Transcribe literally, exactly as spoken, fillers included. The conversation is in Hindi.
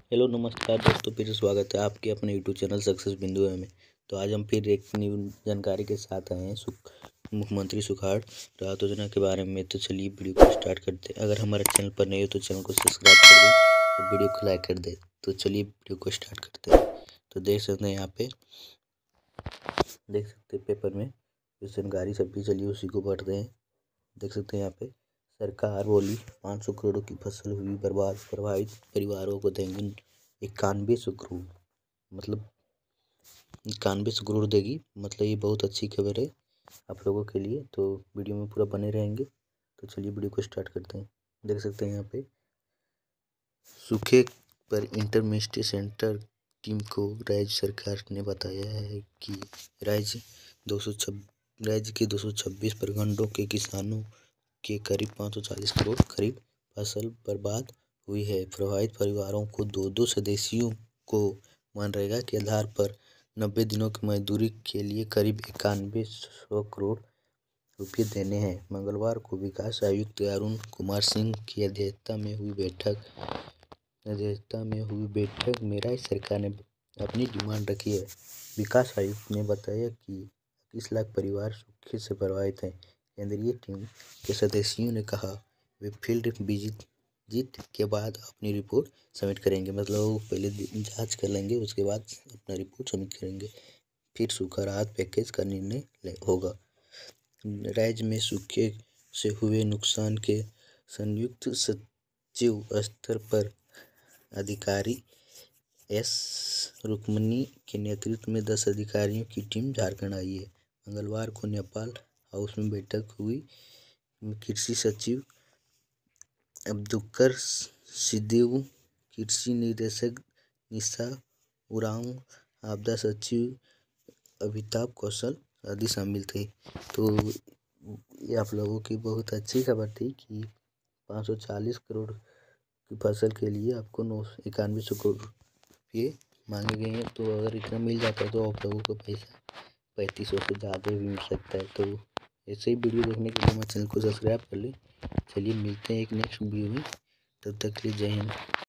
हेलो नमस्कार दोस्तों, फिर से स्वागत है आपके अपने यूट्यूब चैनल सक्सेस बिंदु में। तो आज हम फिर एक न्यू जानकारी के साथ आए हैं सुख मुख्यमंत्री सुखाड़ राहत योजना के बारे में। तो चलिए वीडियो को स्टार्ट करते हैं। अगर हमारे चैनल पर नए हो तो चैनल को सब्सक्राइब कर दें और वीडियो को लाइक कर दें। तो चलिए वीडियो को स्टार्ट करते हैं। तो देख सकते हैं यहाँ पे देख सकते हैं पेपर में जो जानकारी सब भी चलिए उसी को पढ़ते हैं। देख सकते हैं यहाँ पे सरकार बोली पाँच सौ करोड़ की फसल हुई बर्बाद, प्रभावित परिवारों को देंगे इक्यानवे सौ करोड़, मतलब इक्यानवे सौ करोड़ देगी। मतलब ये बहुत अच्छी खबर है आप लोगों के लिए। तो वीडियो में पूरा बने रहेंगे। तो चलिए वीडियो को स्टार्ट करते हैं। देख सकते हैं यहाँ पे सूखे पर इंटरमिनिस्ट्री सेंटर टीम को राज्य सरकार ने बताया है कि राज्य दो सौ छब्बीस राज्य के दो सौ छब्बीस प्रखंडों के किसानों के करीब पाँच सौ चालीस करोड़ करीब फसल बर्बाद हुई है। प्रभावित परिवारों को दो दो सदस्यों को मनरेगा के आधार पर नब्बे दिनों की मजदूरी के लिए करीब इक्यानवे सौ करोड़ रुपये देने हैं। मंगलवार को विकास आयुक्त अरुण कुमार सिंह की अध्यक्षता में हुई बैठक अध्यक्षता में हुई बैठक में राज्य सरकार ने अपनी डिमांड रखी है। विकास आयुक्त ने बताया कि इक्कीस लाख परिवार सूखे से प्रभावित हैं। केंद्रीय टीम के सदस्यों ने कहा वे फील्ड विजिट के बाद अपनी रिपोर्ट सबमिट करेंगे। मतलब वो पहले जांच कर लेंगे, उसके बाद अपना रिपोर्ट सबमिट करेंगे, फिर सूखा राहत पैकेज का निर्णय होगा। राज्य में सूखे से हुए नुकसान के संयुक्त सचिव स्तर पर अधिकारी एस रुक्मणी के नेतृत्व में दस अधिकारियों की टीम झारखंड आई है। मंगलवार को नेपाल हाउस में बैठक हुई। कृषि सचिव अब्दुकर सिद्दीकी, कृषि निदेशक निशा उरांव, आपदा सचिव अमिताभ कौशल आदि शामिल थे। तो ये आप लोगों की बहुत अच्छी खबर थी कि पाँच सौ चालीस करोड़ की फसल के लिए आपको नौ इक्यानवे सौ करोड़ रुपये मांगे गए हैं। तो अगर इतना मिल जाता है तो आप लोगों को पैसा पैंतीस सौ से ज़्यादा भी मिल सकता है। तो ऐसे ही वीडियो देखने के लिए हमारे चैनल को सब्सक्राइब कर लें। चलिए मिलते हैं एक नेक्स्ट वीडियो में, तब तक के लिए जय हिंद।